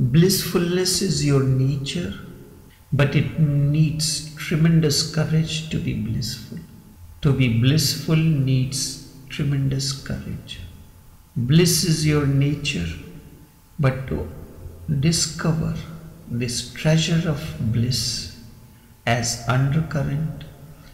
Blissfulness is your nature, but it needs tremendous courage to be blissful. To be blissful needs tremendous courage. Bliss is your nature, but to discover this treasure of bliss as undercurrent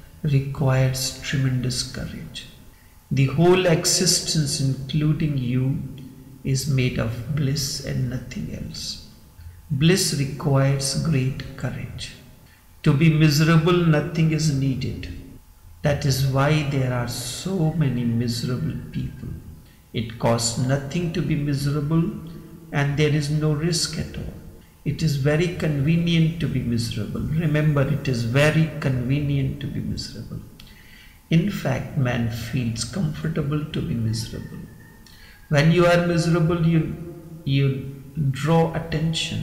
requires tremendous courage. The whole existence, including you, is made of bliss and nothing else. Bliss requires great courage. To be miserable, nothing is needed. That is why there are so many miserable people. It costs nothing to be miserable, and there is no risk at all. It is very convenient to be miserable. Remember, it is very convenient to be miserable. In fact, man feels comfortable to be miserable. When you are miserable, you draw attention.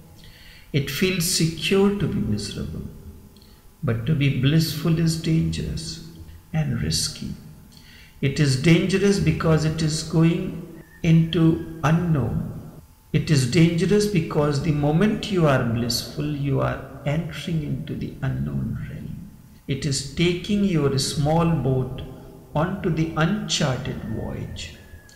It feels secure to be miserable. But to be blissful is dangerous and risky. It is dangerous because it is going into unknown. It is dangerous because the moment you are blissful, you are entering into the unknown realm. It is taking your small boat onto the uncharted voyage.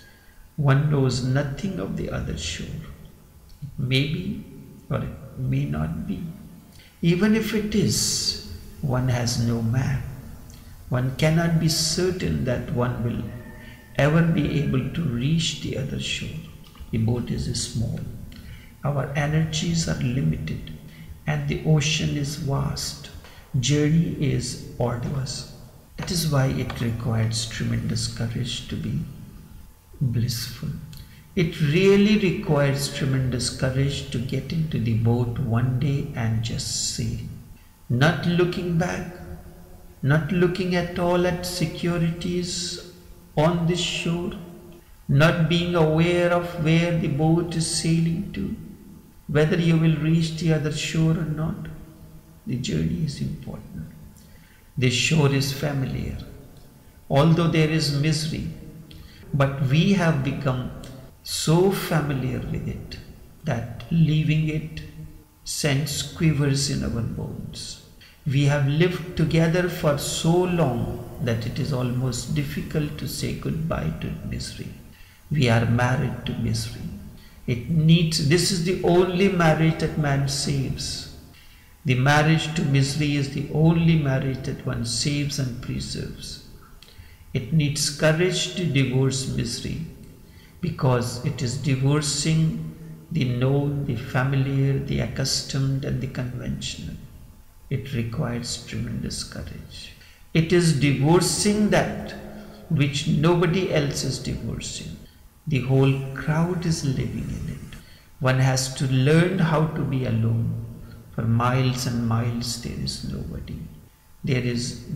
One knows nothing of the other shore. It may be or it may not be. Even if it is, one has no map. One cannot be certain that one will ever be able to reach the other shore. The boat is small. Our energies are limited, and the ocean is vast. Journey is arduous. That is why it requires tremendous courage to be blissful. It really requires tremendous courage to get into the boat one day and just sail. Not looking back, not looking at all at securities on this shore, not being aware of where the boat is sailing to, whether you will reach the other shore or not. The journey is important. The shore is familiar, although there is misery, but we have become so familiar with it that leaving it sends quivers in our bones. We have lived together for so long that it is almost difficult to say goodbye to misery. We are married to misery. This is the only marriage that man saves. The marriage to misery is the only marriage that one saves and preserves. It needs courage to divorce misery because it is divorcing the known, the familiar, the accustomed, and the conventional. It requires tremendous courage. It is divorcing that which nobody else is divorcing. The whole crowd is living in it. One has to learn how to be alone. For miles and miles there is nobody. There is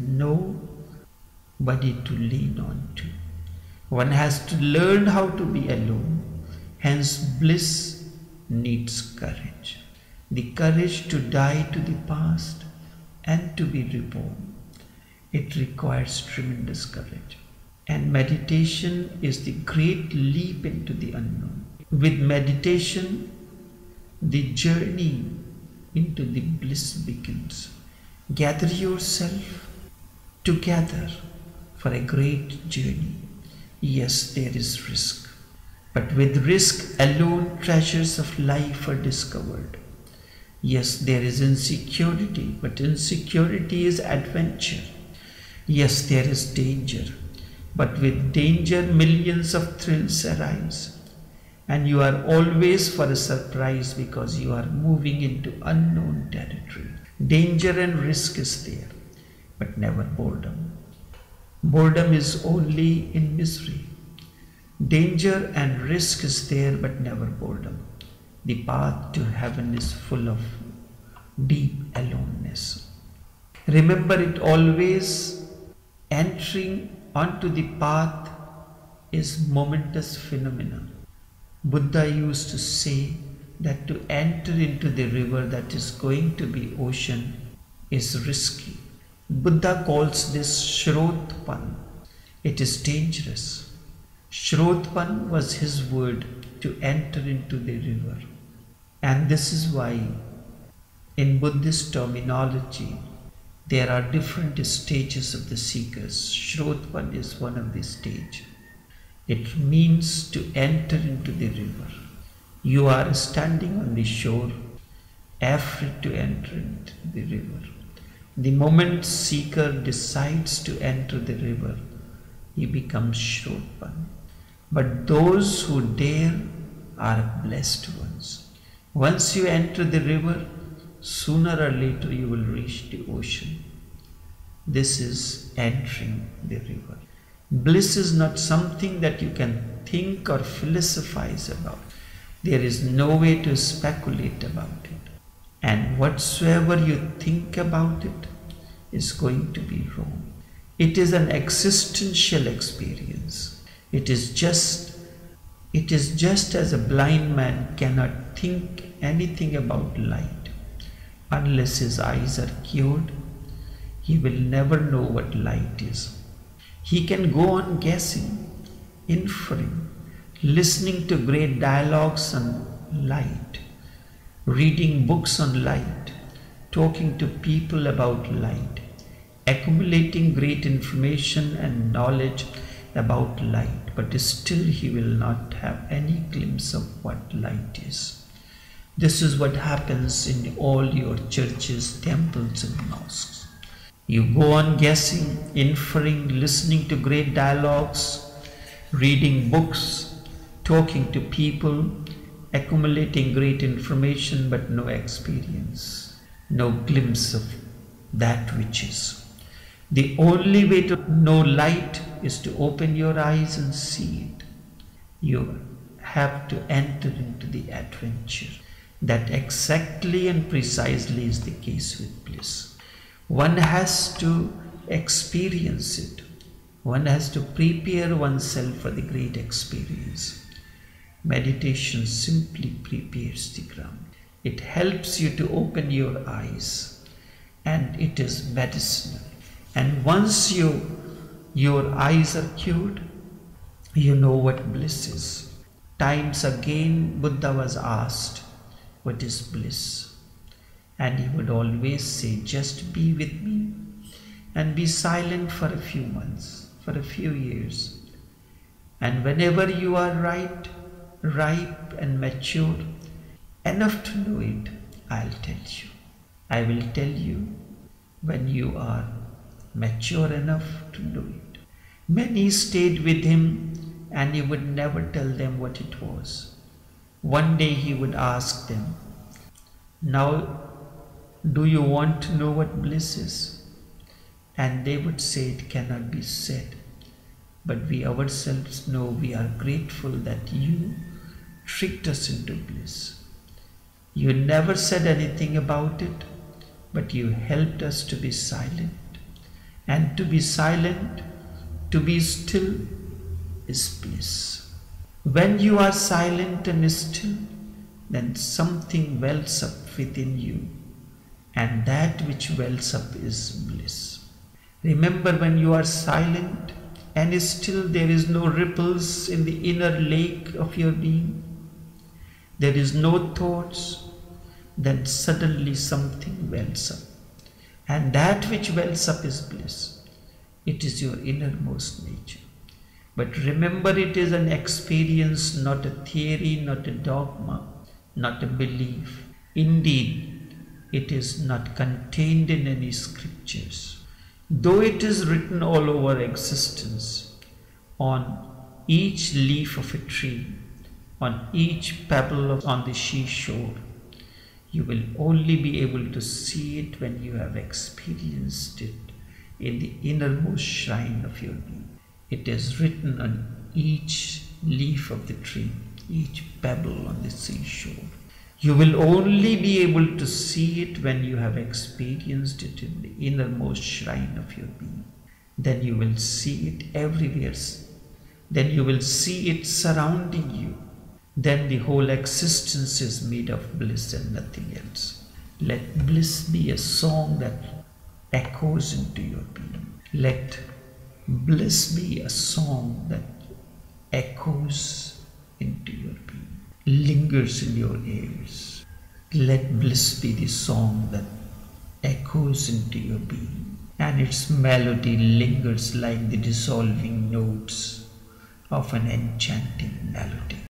nobody to lean on to. One has to learn how to be alone. Hence bliss needs courage. The courage to die to the past and to be reborn. It requires tremendous courage. And meditation is the great leap into the unknown. With meditation, the journey into the bliss begins. Gather yourself together for a great journey. Yes, there is risk, but with risk alone treasures of life are discovered. Yes, there is insecurity, but insecurity is adventure. Yes, there is danger, but with danger millions of thrills arise. And you are always for a surprise because you are moving into unknown territory. Danger and risk is there, but never boredom. Boredom is only in misery. Danger and risk is there, but never boredom. The path to heaven is full of deep aloneness. Remember, it always entering onto the path is momentous phenomena. Buddha used to say that to enter into the river that is going to be ocean is risky. Buddha calls this Shrotpan. It is dangerous. Shrotpan was his word to enter into the river. And this is why in Buddhist terminology there are different stages of the seekers. Shrotvan is one of the stages. It means to enter into the river. You are standing on the shore, afraid to enter into the river. The moment seeker decides to enter the river, he becomes Shrotvan. But those who dare are blessed ones. Once you enter the river, sooner or later you will reach the ocean. This is entering the river. Bliss is not something that you can think or philosophize about. There is no way to speculate about it. And whatsoever you think about it is going to be wrong. It is an existential experience. It is just as a blind man cannot think anything about light. Unless his eyes are cured, he will never know what light is. He can go on guessing, inferring, listening to great dialogues on light, reading books on light, talking to people about light, accumulating great information and knowledge about light, but still he will not have any glimpse of what light is. This is what happens in all your churches, temples and mosques. You go on guessing, inferring, listening to great dialogues, reading books, talking to people, accumulating great information but no experience, no glimpse of that which is. The only way to know light is to open your eyes and see it. You have to enter into the adventure. That exactly and precisely is the case with bliss. One has to experience it. One has to prepare oneself for the great experience. Meditation simply prepares the ground. It helps you to open your eyes, and it is medicinal. And once your eyes are cured, you know what bliss is. Times again Buddha was asked, what is bliss? And he would always say, just be with me and be silent for a few months, for a few years. And whenever you are ripe and mature enough to know it, I'll tell you. I will tell you when you are mature enough to know it. Many stayed with him and he would never tell them what it was. One day he would ask them, now do you want to know what bliss is? And they would say it cannot be said. But we ourselves know we are grateful that you tricked us into bliss. You never said anything about it, but you helped us to be silent. And to be silent, to be still, is bliss. When you are silent and still, then something wells up within you, and that which wells up is bliss. Remember, when you are silent and still, there is no ripples in the inner lake of your being, there is no thoughts, then suddenly something wells up. And that which wells up is bliss. It is your innermost nature. But remember, it is an experience, not a theory, not a dogma, not a belief. Indeed, it is not contained in any scriptures. Though it is written all over existence, on each leaf of a tree, on each pebble on the seashore, you will only be able to see it when you have experienced it in the innermost shrine of your being. It is written on each leaf of the tree, each pebble on the seashore. You will only be able to see it when you have experienced it in the innermost shrine of your being. Then you will see it everywhere. Then you will see it surrounding you. Then the whole existence is made of bliss and nothing else. Let bliss be a song that echoes into your being. Let bliss be a song that echoes into your being, lingers in your ears. Let bliss be the song that echoes into your being, and its melody lingers like the dissolving notes of an enchanting melody.